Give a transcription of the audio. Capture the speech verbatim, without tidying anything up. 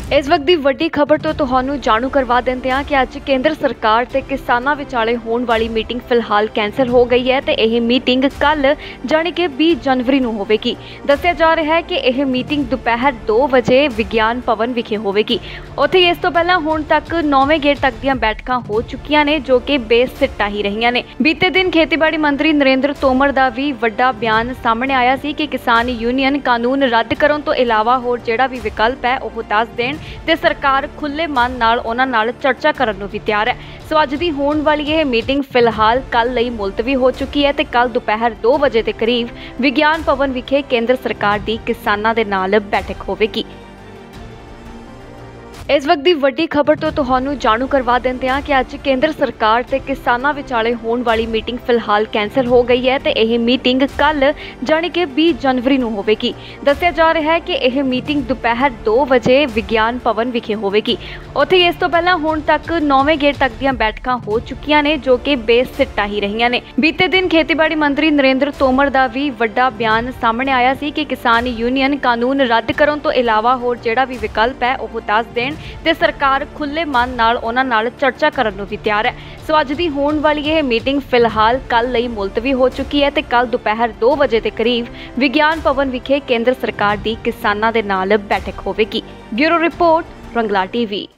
इस वक्त की वड्डी खबर तो तुहानू जाणू करवा देंदे हां कि अज केंद्र सरकार ते किसानां विचाले होण वाली मीटिंग फिलहाल कैंसल हो गई है ते यह मीटिंग कल जानी कि बीस जनवरी नूं होवेगी। दस्सिया जा रहा है कि यह मीटिंग दोपहर दो बजे विज्ञान भवन विखे होवेगी। उत्थे इस तो पहला हुण तक नौवें गेड़ तक दीआं बैठकां हो चुकियां ने जो कि बेसिट्टा ही रहियां ने। बीते दिन खेतीबाड़ी मंत्री नरेंद्र तोमर दा भी वड्डा बयान सामने आया सी कि किसान यूनियन कानून रद्द करन तो इलावा होर जिहड़ा भी विकल्प है वह दस देण ते सरकार खुले मन नाल उन्हां नाल चर्चा करन नूं भी तैयार है। सो अज दी होण वाली यह मीटिंग फिलहाल कल लई मुलतवी हो चुकी है ते कल दोपहर दो बजे के करीब विज्ञान भवन विखे केंद्र सरकार दी किसानां दे नाल बैठक होवेगी। इस वक्त की वड्डी खबर तो तुहानू जाणू करवा देंदे हां कि अज केंद्र सरकार ते किसानां विचाले होण वाली मीटिंग फिलहाल कैंसल हो गई है ते यह मीटिंग कल जानी कि बीस जनवरी नूं होवेगी। दस्सिया जा रहा है कि यह मीटिंग दोपहर दो बजे विज्ञान भवन विखे होवेगी। उत्थे इस तो पहला हुण तक नौवें गेड़ तक दीआं बैठकां हो चुकियां ने जो कि बेसिट्टा ही रहियां ने। बीते दिन खेतीबाड़ी मंत्री नरेंद्र तोमर दा भी वड्डा बयान सामने आया सी कि किसान यूनियन कानून रद्द करन तो इलावा होर जिहड़ा भी विकल्प है वह दस देण ते सरकार खुले मन नाल उन्हां नाल चर्चा करन नूं भी तैयार है। सो अज दी होण वाली यह मीटिंग फिलहाल कल लई मुलतवी हो चुकी है ते कल दोपहर दो बजे के करीब विज्ञान भवन विखे केंद्र सरकार दी किसानां दे नाल बैठक होवेगी। Bureau report Rangla TV.